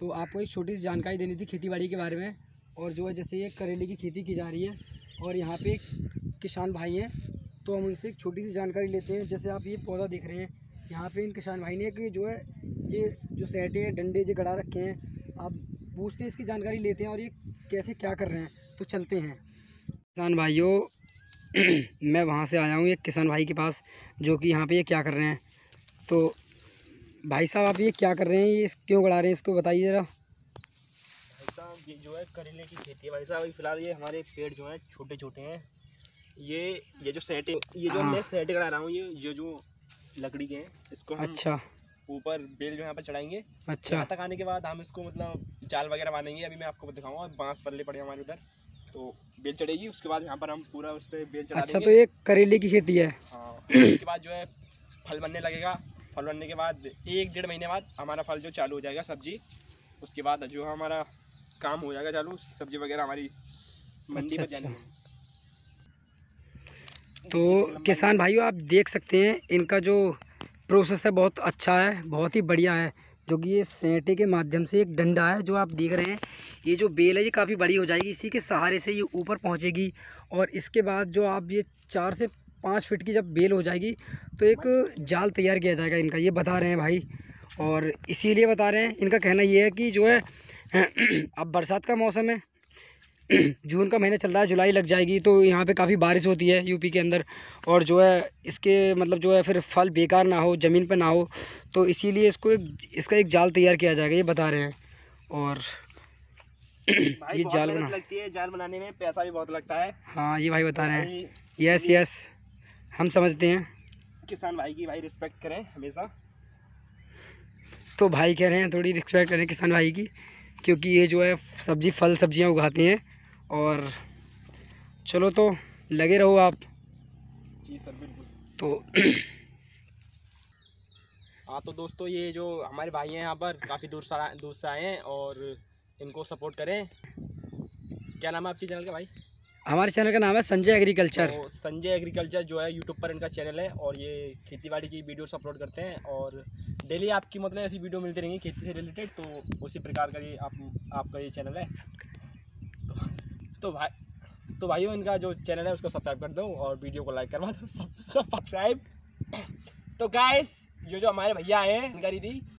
तो आपको एक छोटी सी जानकारी देनी थी खेतीबाड़ी के बारे में। और जो है जैसे ये करेले की खेती की जा रही है और यहाँ पे एक किसान भाई हैं, तो हम उनसे एक छोटी सी जानकारी लेते हैं। जैसे आप ये पौधा देख रहे हैं, यहाँ पे इन किसान भाई ने कि जो है ये जो सेटे डंडे जो गड़ा रखे हैं, आप पूछते हैं इसकी जानकारी लेते हैं और ये कैसे क्या कर रहे हैं। तो चलते हैं किसान भाइयों। मैं वहाँ से आया हूँ एक किसान भाई के पास जो कि यहाँ पे ये क्या कर रहे हैं। तो भाई साहब आप ये क्या कर रहे हैं, ये क्यों गड़ा रहे हैं, इसको बताइए ज़रा। भाई साहब ये जो है करेले की खेती है भाई साहब। अभी फिलहाल ये हमारे पेड़ जो हैं छोटे छोटे हैं। ये जो सेट है, ये जो मैं सेट करा रहा हूँ, ये जो लकड़ी के हैं इसको हम अच्छा ऊपर बेल जो यहाँ पर चढ़ाएंगे। अच्छा। यहाँ तक आने के बाद हम इसको मतलब जाल वगैरह बांधेंगे। अभी मैं आपको दिखाऊंगा, बांस पल्ले पड़े हमारे उधर, तो बेल चढ़ेगी। उसके बाद यहाँ पर हम पूरा उस पर बेल चढ़ा अच्छा देंगे। तो ये करेले की खेती है। हाँ, उसके बाद जो है फल बनने लगेगा। फल बनने के बाद 1-1.5 महीने बाद हमारा फल जो चालू हो जाएगा, सब्जी। उसके बाद जो हमारा काम हो जाएगा चालू, सब्जी वगैरह हमारी मंडी में जानी है। तो किसान भाइयों आप देख सकते हैं इनका जो प्रोसेस है बहुत अच्छा है, बहुत ही बढ़िया है। जो कि ये सेंटे के माध्यम से एक डंडा है जो आप देख रहे हैं, ये जो बेल है ये काफ़ी बड़ी हो जाएगी, इसी के सहारे से ये ऊपर पहुंचेगी। और इसके बाद जो आप ये 4 से 5 फीट की जब बेल हो जाएगी तो एक जाल तैयार किया जाएगा इनका, ये बता रहे हैं भाई। और इसीलिए बता रहे हैं, इनका कहना ये है कि जो है अब बरसात का मौसम है, जून का महीना चल रहा है, जुलाई लग जाएगी तो यहाँ पे काफ़ी बारिश होती है यूपी के अंदर। और जो है इसके मतलब जो है फिर फल बेकार ना हो, ज़मीन पे ना हो, तो इसीलिए इसका एक जाल तैयार किया जाएगा, ये बता रहे हैं। और भाई ये जाल लगती है, जाल बनाने में पैसा भी बहुत लगता है। हाँ ये भाई बता रहे हैं। यस यस हम समझते हैं, किसान भाई की भाई रिस्पेक्ट करें हमेशा। तो भाई कह रहे हैं थोड़ी रिस्पेक्ट करें किसान भाई की, क्योंकि ये जो है सब्जियां उगाते हैं। और चलो तो लगे रहो आप। जी सर बिल्कुल। तो हाँ तो दोस्तों, ये जो हमारे भाई हैं यहाँ पर काफ़ी दूर से आए हैं और इनको सपोर्ट करें। क्या नाम है आपकी चैनल का भाई? हमारे चैनल का नाम है संजय एग्रीकल्चर। तो संजय एग्रीकल्चर जो है यूट्यूब पर इनका चैनल है और ये खेतीबाड़ी की वीडियोस अपलोड करते हैं और डेली आपकी मतलब ऐसी वीडियो मिलती रहेंगी खेती से रिलेटेड। तो उसी प्रकार का ये आपका ये चैनल है। तो भाइयों इनका जो चैनल है उसको सब्सक्राइब कर दो और वीडियो को लाइक करवा दो, सब्सक्राइब। तो गाइस जो हमारे भैया हैं इनका दीदी,